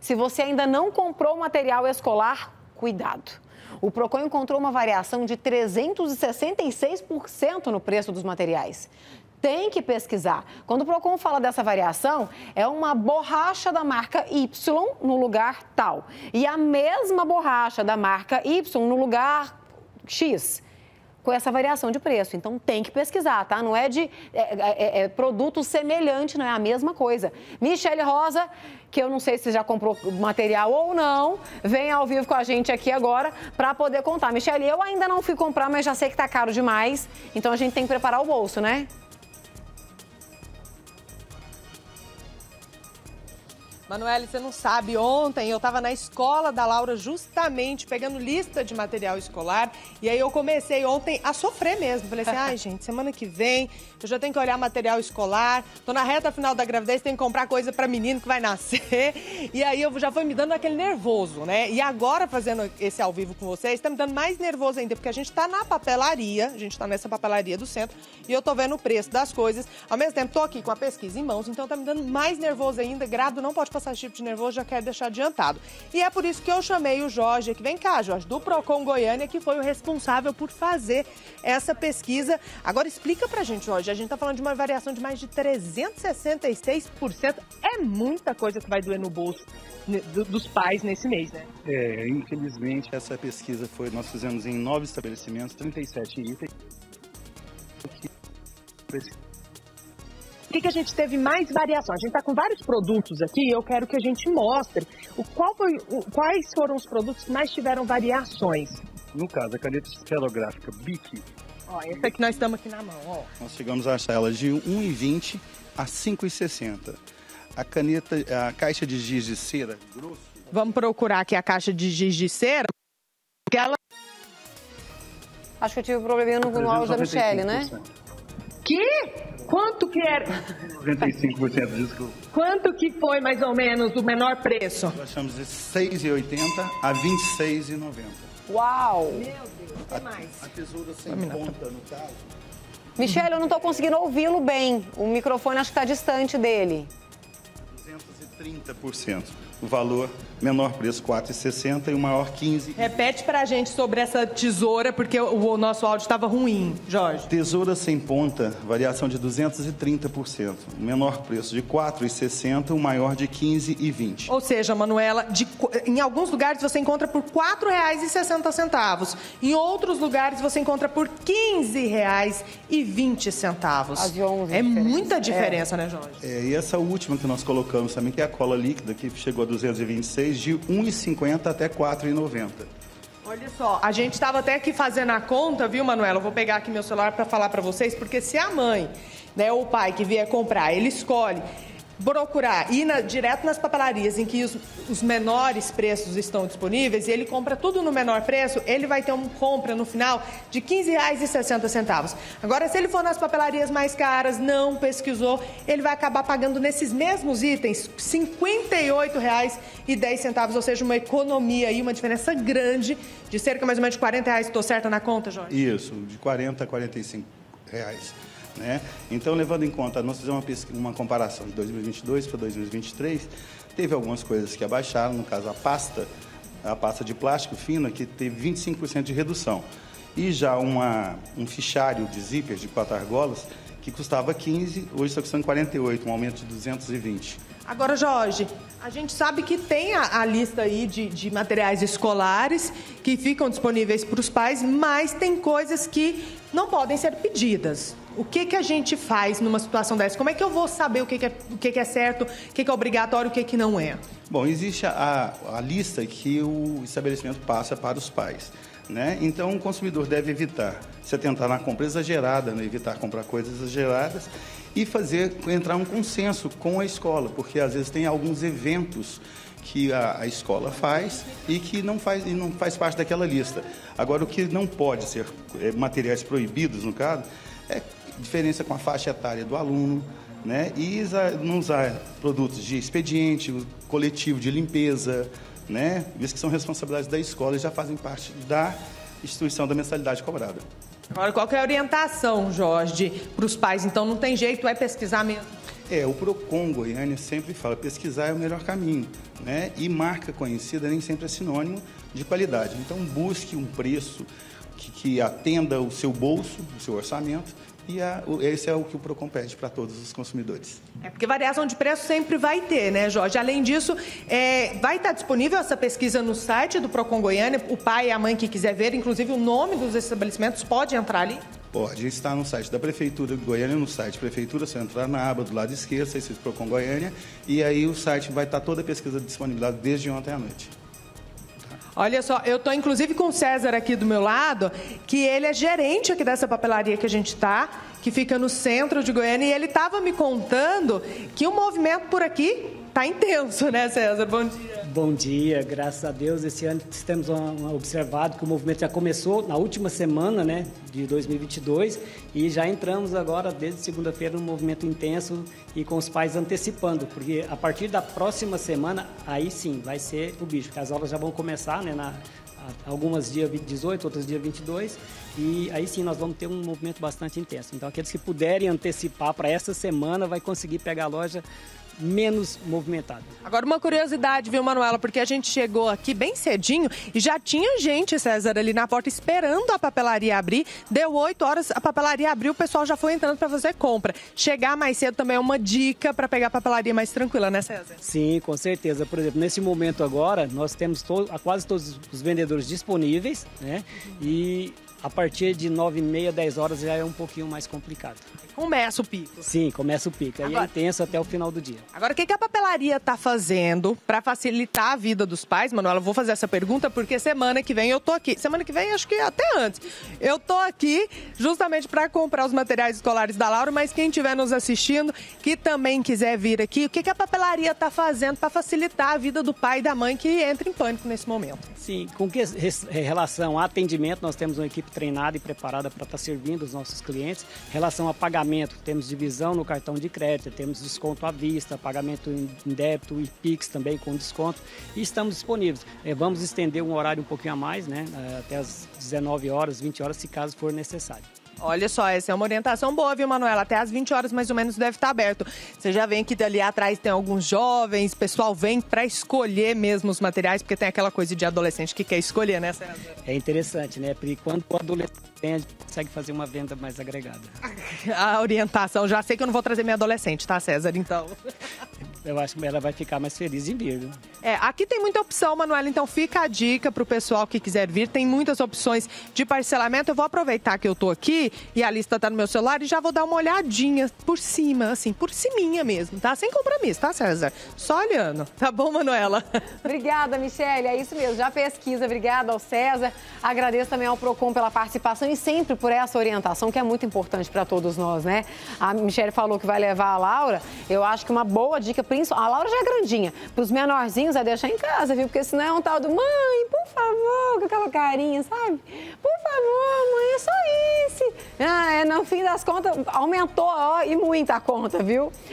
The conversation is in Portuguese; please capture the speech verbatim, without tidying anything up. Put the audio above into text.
Se você ainda não comprou material escolar, cuidado. O Procon encontrou uma variação de trezentos e sessenta e seis por cento no preço dos materiais. Tem que pesquisar. Quando o Procon fala dessa variação, é uma borracha da marca Y no lugar tal. E a mesma borracha da marca Y no lugar X, com essa variação de preço. Então, tem que pesquisar, tá? Não é de é, é, é produto semelhante, não é a mesma coisa. Michele Rosa, que eu não sei se já comprou material ou não, vem ao vivo com a gente aqui agora para poder contar. Michele, eu ainda não fui comprar, mas já sei que tá caro demais. Então, a gente tem que preparar o bolso, né? Manoela, você não sabe, ontem eu estava na escola da Laura justamente pegando lista de material escolar e aí eu comecei ontem a sofrer mesmo. Falei assim, ai gente, semana que vem eu já tenho que olhar material escolar, tô na reta final da gravidez, tenho que comprar coisa para menino que vai nascer e aí eu já fui me dando aquele nervoso, né? E agora fazendo esse ao vivo com vocês, tá me dando mais nervoso ainda, porque a gente tá na papelaria, a gente tá nessa papelaria do centro e eu tô vendo o preço das coisas, ao mesmo tempo tô aqui com a pesquisa em mãos, então tá me dando mais nervoso ainda, grado não pode passar esse tipo de nervoso, já quero deixar adiantado. E é por isso que eu chamei o Jorge aqui. Vem cá, Jorge, do Procon Goiânia, que foi o responsável por fazer essa pesquisa. Agora explica pra gente, Jorge, a gente tá falando de uma variação de mais de trezentos e sessenta e seis por cento. É muita coisa que vai doer no bolso dos pais nesse mês, né? É, infelizmente essa pesquisa foi, nós fizemos em nove estabelecimentos, trinta e sete itens. Por que, que a gente teve mais variação? A gente está com vários produtos aqui e eu quero que a gente mostre o qual foi, o, quais foram os produtos que mais tiveram variações. No caso, a caneta esferográfica Bic. Ó, essa que nós estamos aqui na mão, ó. Nós chegamos a achar ela de um real e vinte a cinco reais e sessenta. A caneta, a caixa de giz de cera grosso. Vamos procurar aqui a caixa de giz de cera, porque ela... Acho que eu tive um probleminha no, no áudio da Michele, né? Que? Quanto que era? noventa e cinco por cento, desculpa. Quanto que foi, mais ou menos, o menor preço? Nós achamos de seis reais e oitenta a vinte e seis reais e noventa. Uau! Meu Deus, o que mais? A tesoura sem ponta, no caso. Michele, eu não estou conseguindo ouvi-lo bem. O microfone acho que está distante dele. duzentos e trinta por cento. O valor, menor preço quatro reais e sessenta e o maior quinze reais. Repete pra gente sobre essa tesoura, porque o, o nosso áudio estava ruim, Jorge. Tesoura sem ponta, variação de duzentos e trinta por cento. O menor preço de quatro reais e sessenta, o maior de quinze reais e vinte. Ou seja, Manuela, de, em alguns lugares você encontra por quatro reais e sessenta centavos. Em outros lugares você encontra por quinze reais e vinte centavos. É muita diferença, é. né, Jorge? É, e essa última que nós colocamos também, que é a cola líquida, que chegou a duzentos e vinte e seis, de um real e cinquenta até quatro reais e noventa. Olha só, a gente estava até aqui fazendo a conta, viu, Manuela? Eu vou pegar aqui meu celular para falar para vocês, porque se a mãe, né, ou o pai que vier comprar, ele escolhe procurar, ir na, direto nas papelarias em que os, os menores preços estão disponíveis e ele compra tudo no menor preço, ele vai ter uma compra no final de quinze reais e sessenta centavos. Agora, se ele for nas papelarias mais caras, não pesquisou, ele vai acabar pagando nesses mesmos itens cinquenta e oito reais e dez centavos, ou seja, uma economia aí, uma diferença grande de cerca mais ou menos de quarenta reais. Estou certa na conta, Jorge? Isso, de quarenta a quarenta e cinco reais. Né? Então, levando em conta, nós fizemos uma, pesquisa, uma comparação de dois mil e vinte e dois para dois mil e vinte e três, teve algumas coisas que abaixaram, no caso a pasta, a pasta de plástico fina, que teve vinte e cinco por cento de redução. E já uma, um fichário de zippers de quatro argolas, que custava quinze, hoje está custando quarenta e oito, um aumento de duzentos e vinte. Agora, Jorge, a gente sabe que tem a, a lista aí de, de materiais escolares que ficam disponíveis para os pais, mas tem coisas que não podem ser pedidas. O que, que a gente faz numa situação dessa? Como é que eu vou saber o que, que, é, o que, que é certo, o que, que é obrigatório, o que, que não é? Bom, existe a, a lista que o estabelecimento passa para os pais, né? Então, o consumidor deve evitar se atentar na compra exagerada, né? Evitar comprar coisas exageradas e fazer, entrar um consenso com a escola, porque às vezes tem alguns eventos que a, a escola faz e que não faz, e não faz parte daquela lista. Agora, o que não pode ser é, materiais proibidos, no caso, é diferença com a faixa etária do aluno, né? E não usar produtos de expediente, coletivo de limpeza, né? Visto que são responsabilidades da escola e já fazem parte da instituição da mensalidade cobrada. Agora, qual que é a orientação, Jorge, para os pais? Então, não tem jeito, é pesquisar mesmo? É, o Procon Goiânia sempre fala, pesquisar é o melhor caminho, né? E marca conhecida nem sempre é sinônimo de qualidade. Então, busque um preço que, que atenda o seu bolso, o seu orçamento, e a, esse é o que o Procon pede para todos os consumidores. É porque variação de preço sempre vai ter, né, Jorge? Além disso, é, vai estar disponível essa pesquisa no site do Procon Goiânia, o pai e a mãe que quiser ver, inclusive o nome dos estabelecimentos, pode entrar ali? Pode, está no site da Prefeitura de Goiânia, no site Prefeitura, você entrar na aba do lado esquerdo, você escrito Procon Goiânia, e aí o site vai estar toda a pesquisa disponibilizada desde ontem à noite. Olha só, eu estou inclusive com o César aqui do meu lado, que ele é gerente aqui dessa papelaria que a gente está, que fica no centro de Goiânia, e ele estava me contando que o movimento por aqui está intenso, né, César? Bom dia. Bom dia, graças a Deus. Esse ano temos observado que o movimento já começou na última semana, né, de dois mil e vinte e dois, e já entramos agora, desde segunda-feira, num movimento intenso e com os pais antecipando, porque a partir da próxima semana, aí sim, vai ser o bicho, porque as aulas já vão começar, né, na, algumas dia dezoito, outras dia vinte e dois, e aí sim nós vamos ter um movimento bastante intenso. Então, aqueles que puderem antecipar para essa semana, vai conseguir pegar a loja menos movimentada. Agora, uma curiosidade, viu, Manuela? Porque a gente chegou aqui bem cedinho e já tinha gente, César, ali na porta esperando a papelaria abrir. Deu oito horas, a papelaria abriu, o pessoal já foi entrando para fazer compra. Chegar mais cedo também é uma dica para pegar a papelaria mais tranquila, né, César? Sim, com certeza. Por exemplo, nesse momento agora, nós temos to- quase todos os vendedores disponíveis, né? E a partir de nove e meia, dez horas já é um pouquinho mais complicado. Começa o pico. Sim, começa o pico. Aí Agora, é intenso até o final do dia. Agora, o que, que a papelaria está fazendo para facilitar a vida dos pais? Manuela, eu vou fazer essa pergunta porque semana que vem eu tô aqui. Semana que vem, acho que até antes. Eu tô aqui justamente para comprar os materiais escolares da Laura, mas quem estiver nos assistindo, que também quiser vir aqui, o que, que a papelaria está fazendo para facilitar a vida do pai e da mãe que entra em pânico nesse momento? Sim, com que em relação a atendimento, nós temos uma equipe treinada e preparada para estar servindo os nossos clientes. Em relação a pagamento, temos divisão no cartão de crédito, temos desconto à vista, pagamento em débito e Pix também com desconto, e estamos disponíveis. Vamos estender um horário um pouquinho a mais, né, até as dezenove horas, vinte horas, se caso for necessário. Olha só, essa é uma orientação boa, viu, Manuela? Até às vinte horas, mais ou menos, deve estar aberto. Você já vê que ali atrás tem alguns jovens, o pessoal vem para escolher mesmo os materiais, porque tem aquela coisa de adolescente que quer escolher, né, César? É interessante, né? Porque quando o adolescente tem, a gente consegue fazer uma venda mais agregada. A orientação, já sei que eu não vou trazer minha adolescente, tá, César? Então... Eu acho que ela vai ficar mais feliz em vir, viu? É, aqui tem muita opção, Manuela, então fica a dica pro pessoal que quiser vir. Tem muitas opções de parcelamento. Eu vou aproveitar que eu tô aqui e a lista tá no meu celular e já vou dar uma olhadinha por cima, assim, por ciminha mesmo, tá? Sem compromisso, tá, César? Só olhando. Tá bom, Manuela? Obrigada, Michele. É isso mesmo. Já pesquisa. Obrigada ao César. Agradeço também ao Procon pela participação e sempre por essa orientação, que é muito importante para todos nós, né? A Michele falou que vai levar a Laura. Eu acho que uma boa dica, a Laura já é grandinha. Para os menorzinhos, é deixar em casa, viu? Porque senão é um tal do mãe, por favor, com aquela carinha, sabe? Por favor, mãe, é só isso. Ah, é, no fim das contas, aumentou ó, e muito a conta, viu?